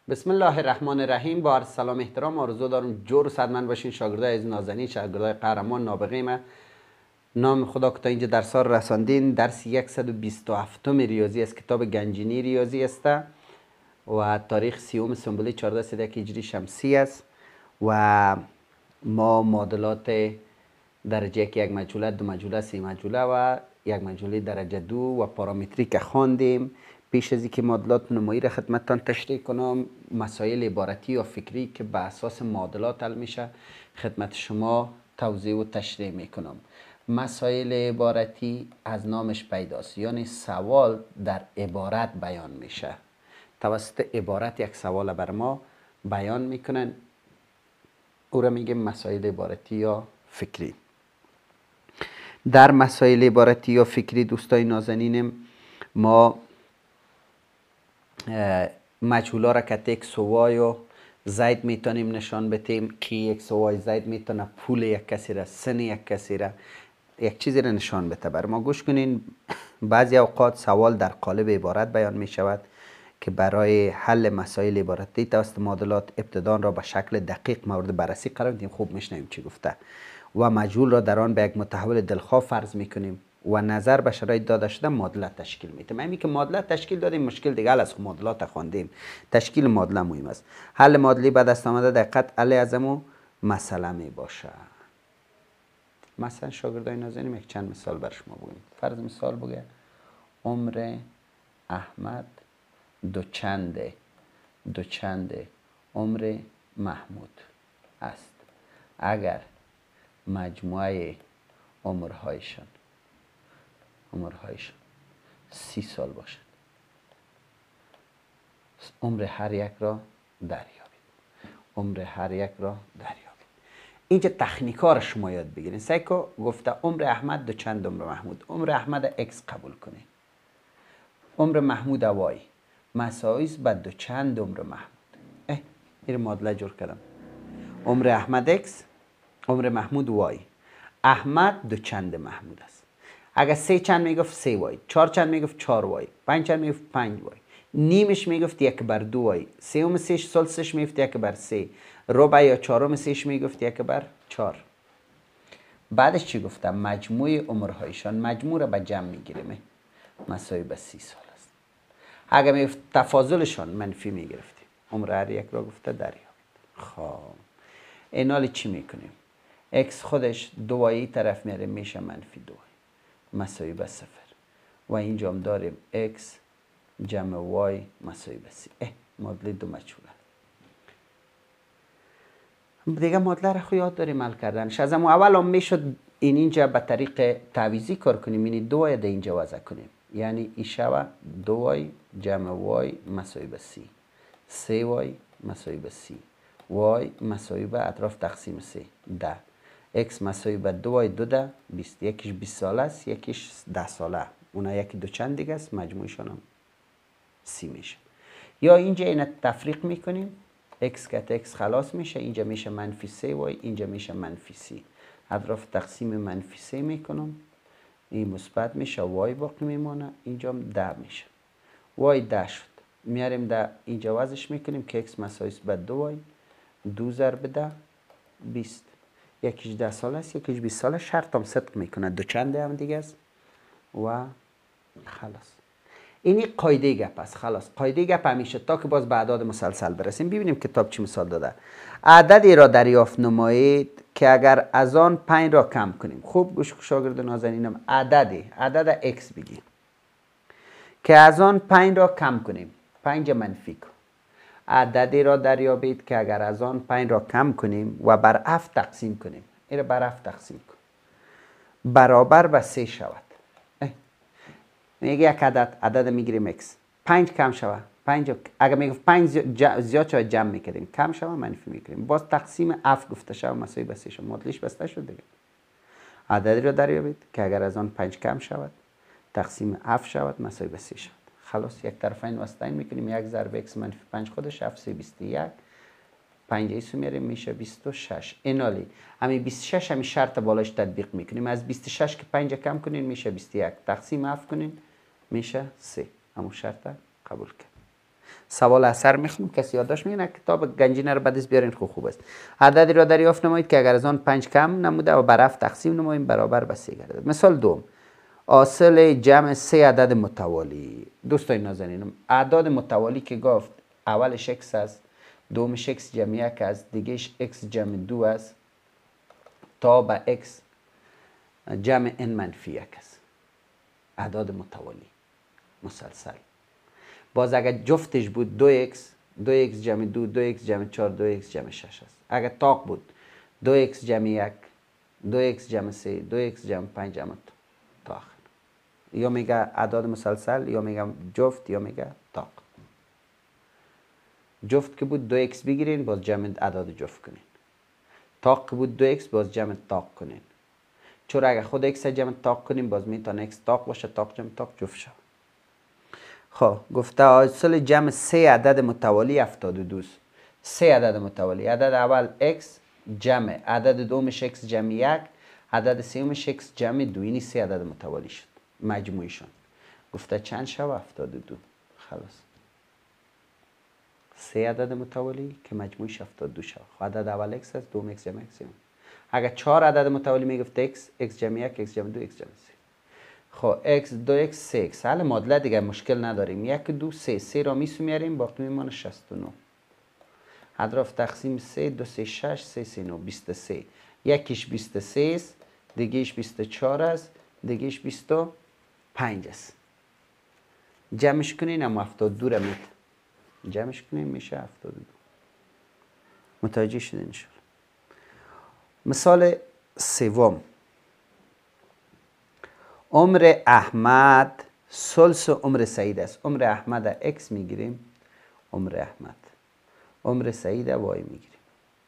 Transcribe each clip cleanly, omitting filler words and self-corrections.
بسم الله الرحمن الرحیم. با عرض سلام احترام آرزو دارم جور و صدمند باشین شاگردای از نازنین، شاگردای قهرمان نابغه ما. نام خدا که تا اینجا درس ها رساندین. درس 127 ریاضی از کتاب گنجینی ریاضی است و تاریخ 30 سنبولی 14 هجری شمسی است و ما معادلات درجه یک مجهوله، دو مجهوله، سه مجهوله و یک مجهوله درجه دو و پارامتریک خواندیم. پیش از اینکه معادلات نمایی را خدمتتان تشریح کنم، مسائل عبارتی یا فکری که به اساس معادلات حل میشه خدمت شما توضیح و تشریح میکنم. مسائل عبارتی از نامش پیداست، یعنی سوال در عبارت بیان میشه. توسط عبارت یک سوال بر ما بیان میکنن، او را میگیم مسائل عبارتی یا فکری. در مسائل عبارتی یا فکری دوستای نازنینم ما مجهولا را که اکس و وای و زید میتونیم نشان بدیم که اکس و وای زید میتونه پول یک کسی را، سن یک کسی را، یک چیزی را نشان بده. بر ما گوش کنین. بعضی اوقات سوال در قالب عبارت بیان می شود که برای حل مسائل عبارتی توسط معادلات ابتدان را به شکل دقیق مورد بررسی قرار میدیم. خوب میشنویم چی گفته. و مجهول را در آن به یک متحول دلخواه فرض میکنیم و نظر به شرایط داده شده معادله تشکیل میدیم. همین که معادله تشکیل دادیم مشکل دیگه حل از معادلات خواندیم. تشکیل معادله مهم است. حل معادله به دست آمده دقت علی ازمو مسئله می باشه. مثلا شاگردای نازنین یک چند مثال بر شما بگیم. فرض مثال بگه عمر احمد دوچند عمر محمود است اگر مجموعه عمرهایشان 30 سال باشد. عمر هر یک را دریابید. اینجا تکنیکا را شما یاد بگیرین. سعی گفته عمر احمد دوچند عمر محمود. عمر احمد اکس قبول کنین، عمر محمود وای مساویس به دوچند عمر محمود. این معادله جور کردم. عمر احمد اکس، عمر محمود وای. احمد دوچند محمود است. اگر 3 چند میگفت 3 وای، 4 چند میگفت 4 وای، 5 چند میگفت 5 وای، نیمش میگفت 1/2 وای، سوم سهش سلسش میگفت 1/3، ربع یا چهارم سهش میگفت 1/4. بعدش چی گفتم؟ مجموع عمرهایشان، مجموع را به جمع میگیریم، مساوی به 30 سال است. اگر میگفت تفاضلشان منفی میگرفتیم، عمر هر یک را گفته دریابید. خب این حال چی میکنیم؟ اکس خودش دوایی طرف میاره میشه -2 مساوی به 0 و اینجا هم داریم اکس جمع وای مساوی به 30. معادله دو مجهوله دیگه. معادله را خو یاد داریم حل کردنش. از اول هم میشد اینجا به طریق تعویضی کار کنیم. یعنی 2 در اینجا وضع کنیم، یعنی این شوه 2 جمع وای مساوی به 30، 3 وای مساوی به 30، وای مساوی به اطراف تقسیم 3 10، اکس مساوی به 2 2 20. یکیش 20 ساله است، یکیش 10 ساله. اونا یکی دوچند دیگه است، مجموعشان هم 30 میشه. یا اینجا اینا تفریق میکنیم، اکس کت اکس خلاص میشه، اینجا میشه -3 وای، اینجا میشه -30. اطراف تقسیم -3 میکنم، این مثبت میشه، وای باقی میمونه، اینجا هم 10 میشه. وای 10 شد، میاریم در اینجا وضعش میکنیم که اکس مساوی به 2 وای، 2 ضرب 10 20. یکیش 10 ساله است، یکیش 20 ساله. شرط هم صدق میکنه، دوچند هم دیگه است و خلاص. اینی قاعده گپ است. خلاص قاعده گپ همیشه تا که باز به اعداد مسلسل برسیم. ببینیم کتاب چی مثال داده. عددی را دریافت نمایید که اگر از آن 5 را کم کنیم. خوب گوش شاگرد نازنینم، عدد x بگیم که از آن 5 را کم کنیم. 5 منفی کن. عددی را دریابید که اگر از آن 5 را کم کنیم و بر 7 تقسیم کنیم. این را بر 7 تقسیم کن برابر به 3 شود. میگه یک عدد میگیریم x، 5 کم شود 5. اگر میگفت 5 زیاد شود جمع میکردیم، کم شود منفی میکردیم. باز تقسیم 7 گفته شود مساوی به 3 شد. معادلش بسته شد دیگه. عددی را دریابید که اگر از آن 5 کم شود تقسیم 7 شود مساوی به 3 شد. خلاص یک طرفین وسطین میکنیم. 1 ضرب x منفی 5 خودش 7 3 21. 5 ایسو میاریم میشه 26. اینالی همین 26 همین شرط بالاش تطبیق میکنیم. از 26 که 5 کم کنین میشه 21. تقسیم 7 کنین میشه 3. همون شرط قبول کرد. سوال اثر میخونم، کسی یادداشت میگیره کتاب گنجینه رو بعدش بیارین خوب است. عددی را دریافت نمایید که اگر از آن 5 کم نموده و بر 7 تقسیم نماییم برابر به 3 گردد. مثال دوم، حاصل جمع 3 عدد متوالی. دوستان نازنینم، اعداد متوالی که گفت اولش x است، دومش x جمع 1 است، دیگهش x جمع 2 است تا به x جمع n منفی 1 است. اعداد متوالی مسلسل. باز اگر جفتش بود 2x، 2x جمع 2، 2x جمع 4، 2x جمع 6 است. اگر طاق بود 2x جمع 1، 2x جمع 3، 2x جمع 5 جمع تا آخر. یا میگه اعداد مسلسل، یا میگه جفت، یا میگه طاق. جفت که بود 2x بگیرین باز جمع اعداد جفت کنین. طاق که بود 2x باز جمع طاق کنین. چون اگر خود x جمع طاق کنیم باز میتونه x طاق باشه، طاق جمع طاق جفت شد. خب گفته حاصل جمع 3 عدد متوالی 72 است. 3 عدد متوالی، عدد اول x جمع عدد دومش x جمع 1، عدد سومش x جمع 2، یعنی 3 عدد متوالی شد مجموعشون. گفته چند شو؟ 72. خلاص 3 عدد متوالی که مجموعش 72 شد. عدد اول x است، دوم x جمع x. اگر 4 عدد متوالی میگفت x جمع 1، x جمع 2، x جمع 3. خب x 2x 3x. حالا معادله دیگه مشکل نداریم. 1 2 3 3 را میسومیاریم باقی میمونه 69. اطراف تقسیم 3 2 3 6 3 3 9 23. یکیش 23 است، دیگهش 24 است، دیگهش 25 است. جمعش کنین هم 72 را میده. جمعش کنین میشه 72. متوجه شدین ان شاء الله. مثال سوم، عمر احمد ثلث عمر سعید است. عمر احمد x میگیریم، عمر سعید y میگیریم.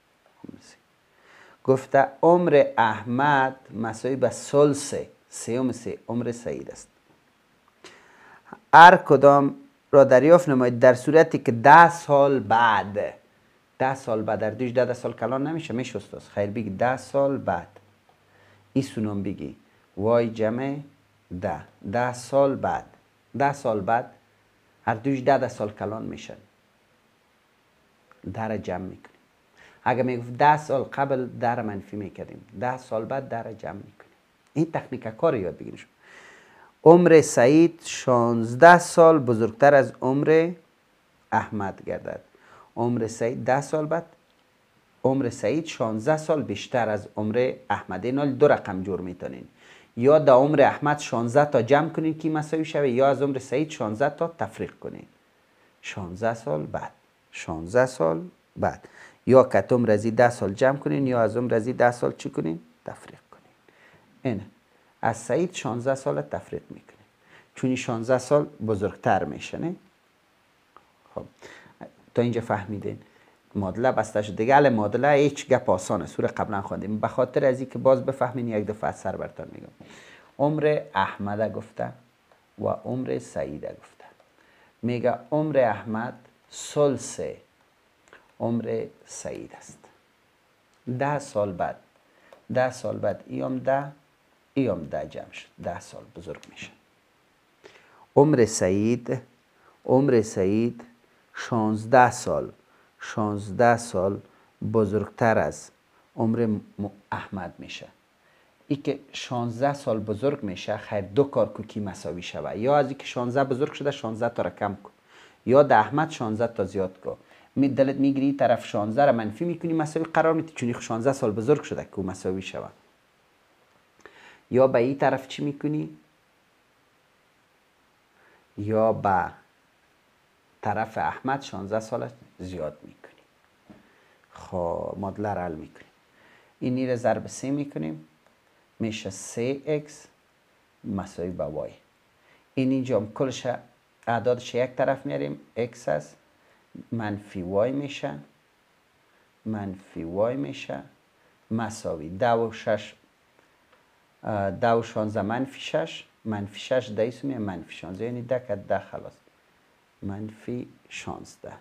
گفته عمر احمد مساوی به ثلث سوم عمر سعید است. هر کدام را دریافت نمایید در صورتی که 10 سال بعد، 10 سال بعد، در دوش 10 سال کلان نمیشه، میشه استاد خیر بگی 10 سال بعد، این سونم بگی y جمع 10 سال بعد، 10 سال بعد هر دوش 10 سال کلان میشن، در جمع میکنیم. اگر میگفت 10 سال قبل در منفی میکردیم، 10 سال بعد در جمع میکنیم. این تکنیک کار یاد بگیریم. عمر سعید 16 سال بزرگتر از عمر احمد گردد. عمر سعید 10 سال بعد، عمر سعید 16 سال بیشتر از عمر احمد. اینا دو رقم جور میتونین، یا در عمر احمد 16 تا جمع کنین که مساوی شوه، یا از عمر سعید 16 تا تفریق کنین. 16 سال بعد، 16 سال بعد، یا که عمر از 10 سال جمع کنین، یا از عمر از 10 سال چی کنین؟ تفریق کنین. اینه از سعید 16 سال تفریق میکنین، چون 16 سال بزرگتر میشه. نه خب تا اینجا فهمیدین؟ معادله بسته شد دیگه. حالا معادله هیچ گپ آسانه، سوره قبلا خواندیم. به خاطر از اینکه باز بفهمین یک دفعه سر برتون میگم. عمر احمد گفته و عمر سعید گفته. میگه عمر احمد ثلث عمر سعید است. 10 سال بعد، 10 سال بعد ایام 10 ایام 10 جمع شد، 10 سال بزرگ میشه. عمر سعید 16 سال، 16 سال بزرگتر از عمر احمد میشه. ای که 16 سال بزرگ میشه، خیر دو کار کو کی مساوی شوه. یا از اینکه 16 بزرگ شده 16 تا را کم کن، یا در احمد 16 تا زیاد کن. می دلت میگیری طرف 16 را منفی میکنی مساوی قرار میدی، چون 16 سال بزرگ شده که مساوی شوه. یا به این طرف چی میکنی؟ یا به طرف احمد 16 سال زیاد میکنی. خب معادله را حل میکنیم. اینی را ضرب 3 میکنیم، میشه 3x مساوی به y. این اینجا کلش اعدادش یک طرف میاریم، x است، منفی y میشه، منفی y میشه، مساوی 2 و 6، 2 و 16 منفی 6، منفی 6 دایسو میشه منفی 16، یعنی 10 که 10 خلاص منفی 16،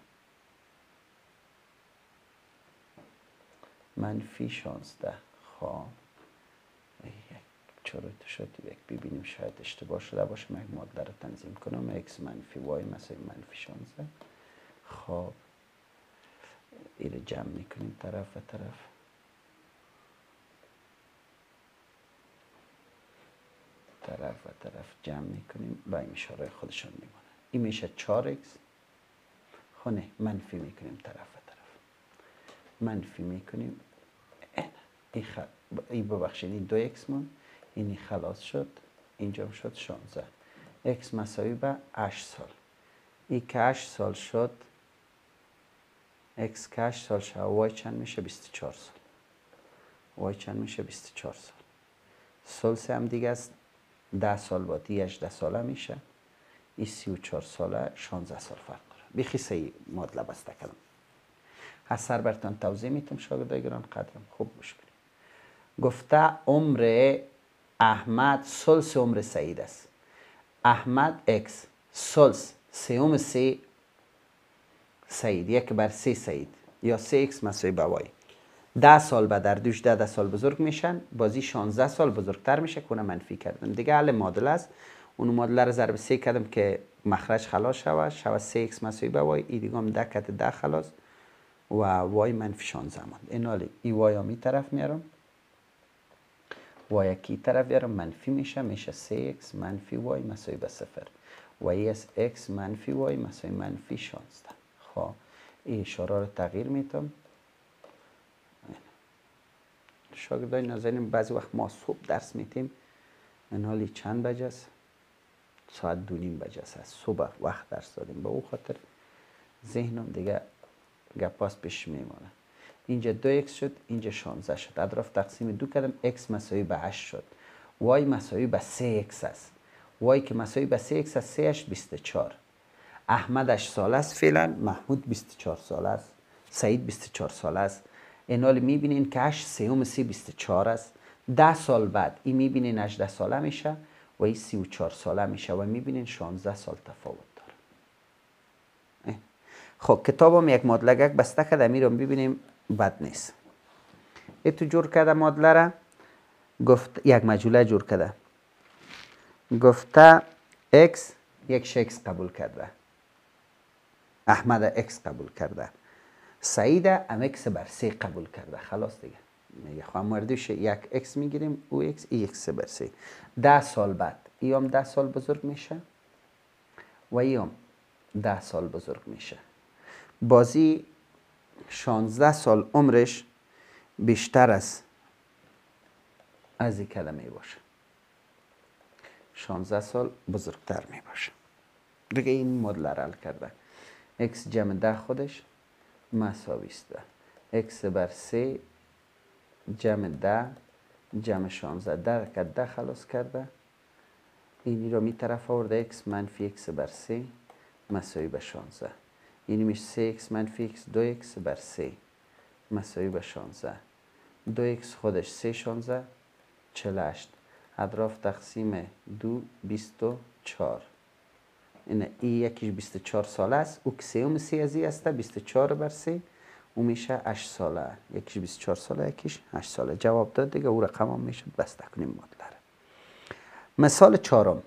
منفی 16. خب چرا شد یک ببینیم، شاید اشتباه شده باشه. من یک معادله رو تنظیم کنم. x منفی y مساوی منفی 16 خب این جمع میکنیم طرف و طرف. طرف و طرف جمع میکنیم با این اشاره خودشان میمونه. این میشه 4x. خونه منفی میکنیم طرف و طرف. منفی میکنیم. این ببخشید این 2x مون. اینی خلاص شد. اینجا شد 16. x مساوی به 8 سال. این که 8 سال شد. x که 8 سال شد. y چند میشه؟ 24 سال. y چند میشه؟ 24 سال. ثلث هم دیگه است. 10 سال با دی 18 ساله میشه. این 34 ساله 16 سال فرق داره. بیخی سی معادله بسته کردم. از سر برتان توضیح میتم شاگردای گران قدرم خوب گوش کنید. گفته عمر احمد ثلث عمر سعید است. احمد x ثلث سوم 3 سعید 1/3 سعید یا 3x مساوی به y. 10 سال بعد در دوش 10 سال بزرگ میشن. بازی 16 سال بزرگتر میشه که اون منفی کردن. دیگه حل معادله است. اون معادله رو ضرب 3 کردم که مخرج خلاص شود 3x مساوی به y. این دیگه هم 10 کت 10 خلاص و y منفی 16 ماند. این حالی ای y هم این طرف میارم. y یکی طرف بیارم منفی میشه 3x منفی y مساوی به 0 و ای از x منفی y مساوی منفی 16. خب این اشاره رو تغییر میتم. شاگردای نازنین بعضی وقت ما صبح درس میتیم. این حالی چند بجه است؟ ساعت 2:30 بجه است. صبح وقت درس دادیم. به او خاطر ذهنم دیگه گپاس پیش میمونه. اینجا 2x شد. اینجا 16 شد. اطراف تقسیم 2 کردم. x مساوی به 8 شد. y مساوی به 3x است. y که مساوی به 3x است 3 8 24. احمد 8 سال است فعلا. محمود 24 سال است. سعید 24 سال است. این حال میبینین که 8 سوم 3 24 است. 10 سال بعد این میبینین 18 ساله میشه و این 34 ساله میشه و میبینین 16 سال تفاوت داره. خب کتابم یک معادله بسته کرده. امیرم ببینیم بد نیست. این تو جور کرده معادله را. گفت یک مجهوله جور کرده. گفته x یک x قبول کرده. احمد x قبول کرده. سعید ام x بر 3 قبول کرده. خلاص دیگه. میگه خواهم مردوش یک x میگیریم او x ای x بر 3. 10 سال بعد ای هم 10 سال بزرگ میشه و ای هم 10 سال بزرگ میشه. بازی 16 سال عمرش بیشتر از این کلمه باشه. 16 سال بزرگتر می باشه. دیگه این معادله را حل کرده. x جمع 10 خودش مساوی است به x بر 3 جمع 10 جمع 16. 10 که 10 خلاص کرده. اینی رو می طرف آورده. x منفی x بر 3 مساوی به 16. اینی میشه 3x منفی x 2x بر 3 مساوی به 16. 2x خودش 3 16 48. اطراف تقسیم 2 24. این یکیش 24 ساله است. او که سوم 3 از این است 24 بر 3 او میشه 8 ساله. یکیش 24 ساله یکیش 8 ساله. جواب داد دیگه. او رقم هم میشه بسته کنیم معادله. مثال 4.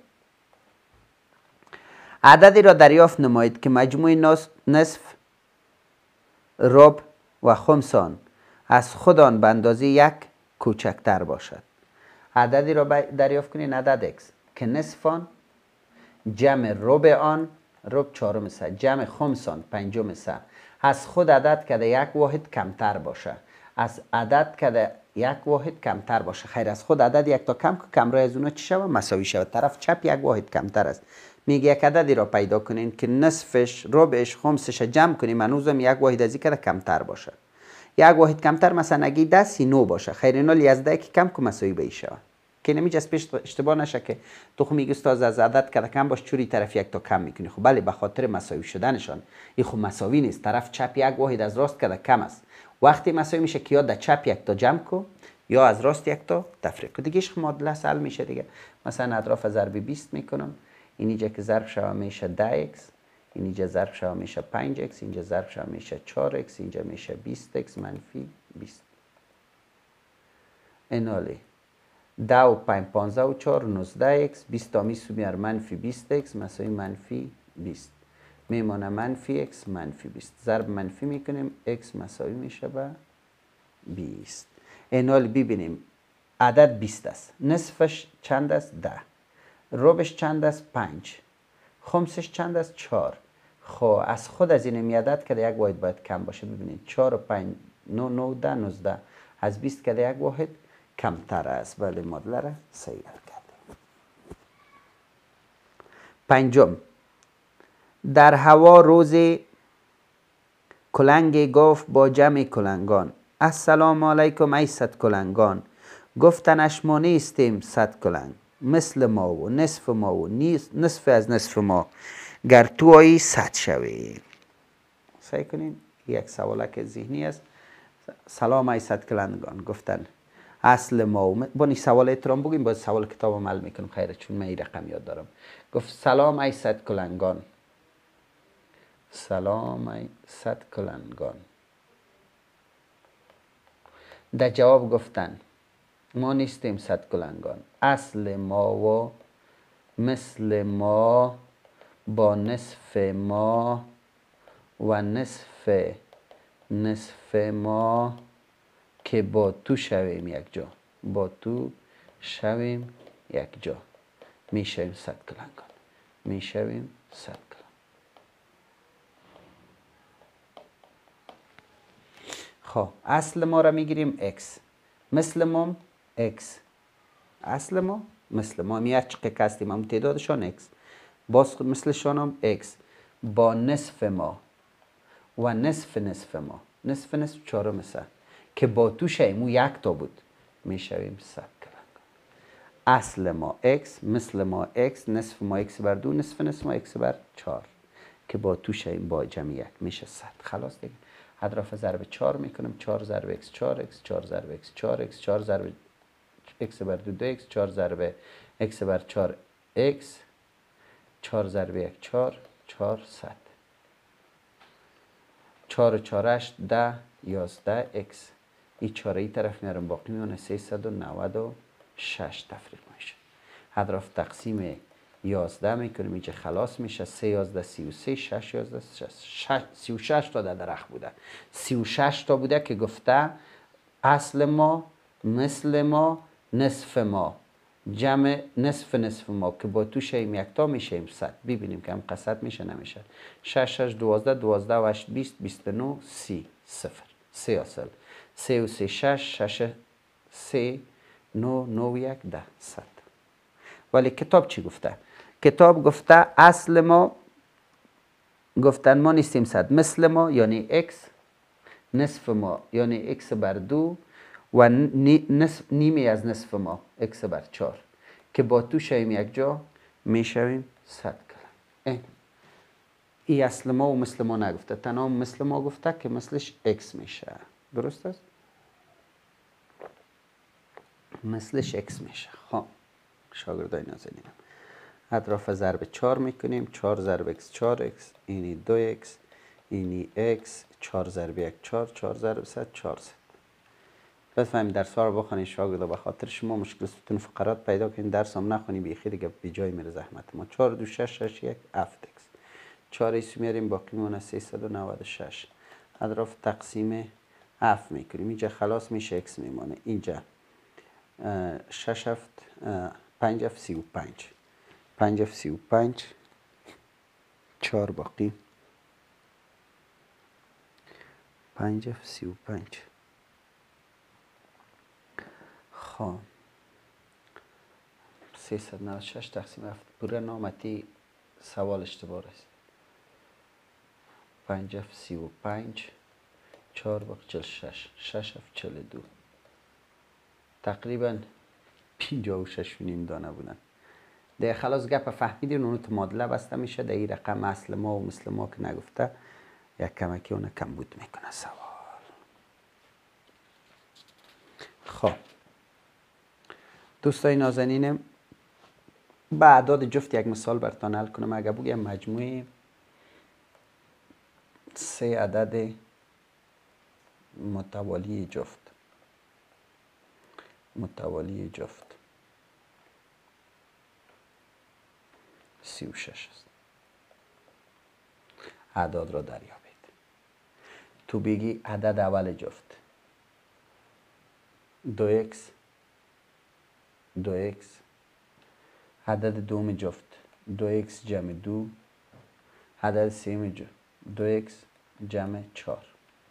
عددی را دریافت نمایید که مجموع نصف ربع و خمس آن از خود آن به اندازه 1 کوچکتر باشد. عددی را دریافت کنید عدد x که نصف آن جمع ربع آن ربع 4 سه جمع خمس آن 5 سه از خود عدد که در 1 واحد کمتر باشه. از عدد که در 1 واحد کمتر باشه. خیر از خود عدد یک تا کم که کمرای از اونا چی شود؟ مساوی شود. طرف چپ 1 واحد کمتر است. میگه یک عددی را پیدا کنین که نصفش ربعش خمسش جمع کنیم هنوزم 1 واحد از این که کمتر باشه. 1 واحد کمتر مثلا اگه 10 9 باشه. خیر اینا لیازده که کم که مساوی به این شود. که نمیشه از پیش اشتباه نشه که تو خو میگی استاد از عدد که کم باش چوری طرف یک تا کم میکنی. خب بله به خاطر مساوی شدنشان. این خب مساوی نیست. طرف چپ 1 واحد از راست که کم است. وقتی مساوی میشه که یا در چپ 1 تا جمع کو یا از راست 1 تا تفریق کو. دیگه معادله حل میشه دیگه. مثلا اطراف ضرب 20 میکنم. اینجا که ضرب شوه میشه 10x. اینجا ضرب شوه میشه 5x. اینجا ضرب شوه میشه 4x. اینجا میشه 20x منفی 20. این حالی 10 و 5 15 و 4 19x 20 تا میسو میار منفی 20x مساوی منفی 20. میمانه منفی x منفی 20. ضرب منفی میکنیم x مساوی میشه به 20. این حال ببینیم عدد 20 است. نصفش چند است؟ 10. ربعش چند است؟ 5. خمسش چند است؟ 4. خب از خود از این عدد که یک واحد باید کم باشه. ببینید 4 و 5 9 9 10 19. از 20 که یک واحد کمتر است. بله معادله را صحیح کردیم. پنجم، در هوا روز کلنگ گفت با جمع کلنگان: السلام علیکم ای صد کلنگان. گفتنش ما نیستیم صد کلنگ، مثل ما و نصف ما و نصف از نصف ما، گر تو آیی صد شوی. سعی کنین یک سوالک ذهنی است. سلام ای صد کلنگان. گفتن اصل ما و بانی سوال احترام بگیم، باید سوال کتاب عمل میکنم خیره، چون من این رقم یاد دارم. گفت سلام ای صد کلنگان. سلام ای صد کلنگان. در جواب گفتن ما نیستیم صد کلنگان، اصل ما و مثل ما با نصف ما و نصف ما، که با تو شویم یک جا. با تو شویم یک جا. می شویم صد کلنگان. می شویم صد کلنگان. خب اصل ما را میگیریم x، مثل ما x. اصل ما مثل ما میاد چقدر کستیم هم تعدادشان x، باز مثلشان هم x، با نصف ما و نصف ما، نصف چهارم مثل که با تو شیم یک تا بود، میشویم صد کلنگان. اصل ما x، مثل ما x، نصف ما x بر 2، نصف ما x بر 4، که با تو شیم با جمع یک میشه صد. خلاص دیگه. اطراف ضرب 4 میکنم. 4 ضرب x 4x، 4 ضرب x 4x، 4 ضرب x بر 2 2x، 4 ضرب x بر 4x، 4 ضرب 1 4، 4 صد. 4 و 4 8 10 11 x. این 4 ای طرف میارم باقی میمونه 396 تفریق میشه. اطراف تقسیم 11 میکنیم، اینجا خلاص میشه. 3 11 33، 6 11 36 تا در درخت بوده. 36 تا بوده که گفته اصل ما مثل ما نصف ما جمع نصف ما، که با تو شیم یک تا میشیم صد. ببینیم که هم قصد میشه نمیشه. 6 6 12 12 و 8 20 29 30 0 3 اصل 3 و 3 6 6 3 9 9 1 10 صد. ولی کتاب چی گفته؟ کتاب گفته اصل ما، گفتن ما نیستیم صد، مثل ما یعنی x، نصف ما یعنی x بر 2 و نیمی از نصف ما x بر 4، که با تو شویم یک جا میشویم صد کلنگ. این اصل ما و مثل ما نگفته، تنها مثل ما گفته که مثلش x میشه. درست است؟ مثلش x میشه. خب شاگردای نازنینم، اطراف ضرب 4 میکنیم. 4 ضرب x 4x، اینی 2x، اینی x، 4 ضرب 1 4، 4 ضرب 100 400. بفهمیم درس ها رو بخونید شاگردا، به خاطر شما مشکلاتتون فقرات پیدا کنید، درس هم نخونید بیخی دیگه بی جای میره زحمت ما. 4 2 6 6 1 7x. 4 ایسو میاریم باقی میمونه 396. اطراف تقسیم 7 میکنیم، اینجا خلاص میشه x میمونه. اینجا 6 7 5 7 35، 5 7 35، 4 باقی 5 7 35. خب 396 تقسیم 7 پوره نامتی سوال اشتباه است. 5 7 35، 4 باقی 46، 6 7 42. تقریبا 56 و نیم دانه بودن. ده خلاص گپ فهمیدین، اونو تو معادله بسته میشه. ده این رقم اصل ما و مثل ما که نگفته یک کمکی اون کم بود میکنه سوال. خب دوستای نازنینم، با اعداد جفت یک مثال براتون حل کنم. اگر بگم مجموعه 3 عدد متوالی جفت 36 است. اعداد را دریابید. تو بگی عدد اول جفت 2x 2x، عدد دوم جفت 2x جمع 2، عدد سوم جفت 2x جمع 4.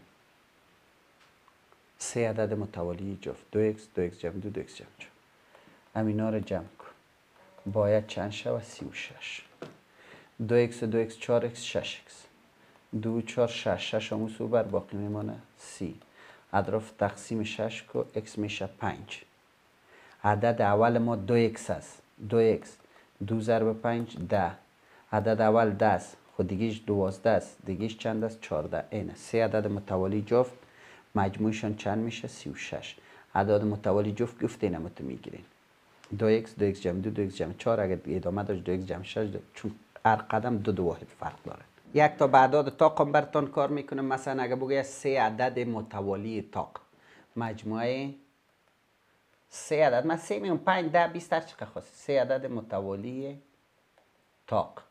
سه عدد متوالی جفت 2x 2x جمع 2 2x جمع 4. همینا رو جمع کن، باید چند شود؟ 36. 2x 2x 4x 6x 2 4 6 6 همون سو بر باقی میمانه 30. اطراف تقسیم 6 کو x میشه 5. عدد اول ما 2x است. 2x 2 ضرب 5 10. عدد اول 10 است، خود دیگهش 12 است، دیگهش چند است؟ 14. اینه سه عدد متوالی جفت مجموعشان چند میشه؟ 36. عدد متوالی جفت گفت اینم تو میگیرین 2x 2x جمع 2 2x جمع 4. اگر ادامه داشت 2x جمع 6 چون هر قدم دو واحد فرق داره. یک تا به اعداد طاق براتون کار میکنم. مثلا اگر بگه سه عدد متوالی طاق مجموعه سه عدد، من 3 میون 5 10 20 هر چقدر خواستی، سه عدد متوالی طاق،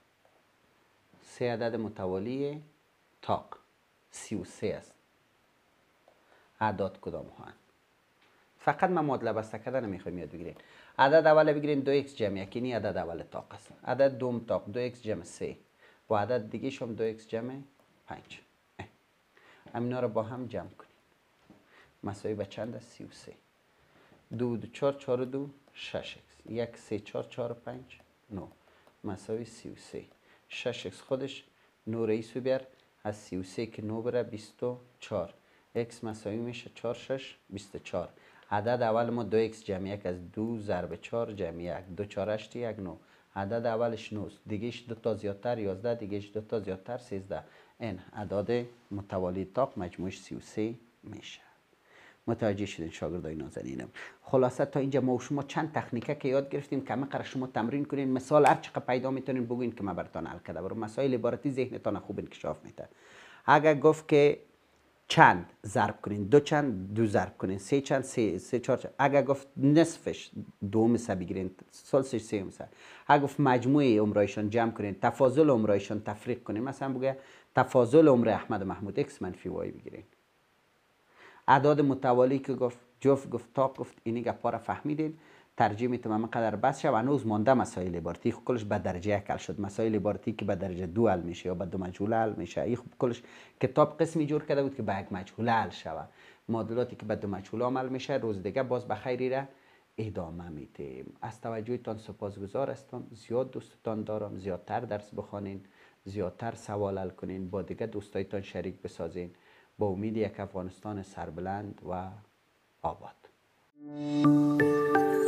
سه عدد متوالی طاق 33 است. اعداد کدام ها؟ فقط من معادله بسته کردن نمیخوایم یاد بگیرین. عدد اول بگیرین 2x جمع 1، این عدد اول طاق است. عدد دوم طاق 2x جمع 3 با عدد دیگه شم 2x جمع 5. همینا رو با هم جمع کنیم مساوی به چند است؟ 33. 2 2 4 4 2 6x 1 3 4 4 5 9 مساوی 33. 6x خودش 9 رئیسو بیار، از 33 که 9 بره 24. x مساوی میشه 4 6 24. عدد اول ما 2x جمع 1 از 2 ضرب 4 جمع 1 2 4 8 1 9. عدد اولش 9 دیگهش 2 تا زیادتر 11 دیگهش 2 تا زیادتر 13. این اعداد متوالی طاق مجموعش 33 میشه. متوجه شدین شاگردای نازنینم؟ خلاصه تا اینجا ما و شما چند تکنیکه که یاد گرفتیم که همه شما تمرین کنین. مثال هر چقدر پیدا میتونین بگوین که من براتون حل کرده برای مسائل عبارتی ذهنتان خوب انکشاف میده. اگر گفت که چند ضرب کنین، دو چند دو ضرب کنین، سه چند سه چهار چند. اگر گفت نصفش دوم سه بگیرین، ثلثش سه سه. اگر گفت مجموعه عمرایشان جمع کنین، تفاضل عمرایشان تفریق کنین، مثلا بگه تفاضل عمر احمد و محمود x منفی y بگیرین. اعداد متوالی که گفت جفت گفت طاق گفت، اینی گپا را فهمیدین. ترجیح میتونم قدر بس شد و هنوز مانده مسائل عبارتی. خب کلش به درجه یک حل شد. مسائل عبارتی که به درجه 2 حل میشه یا به 2 مجهوله حل میشه، این خب کلش کتاب قسمی جور کرده بود که به یک مجهوله حل شود. معادلاتی که به 2 مجهوله عمل میشه روز دیگه باز به خیری را ادامه میدیم. از توجهتان سپاسگزار هستم. زیاد دوستتان دارم. زیادتر درس بخوانین، زیادتر سوال حل کنین، با دیگه دوستایتان شریک بسازین. با امید یک افغانستان سربلند و آباد.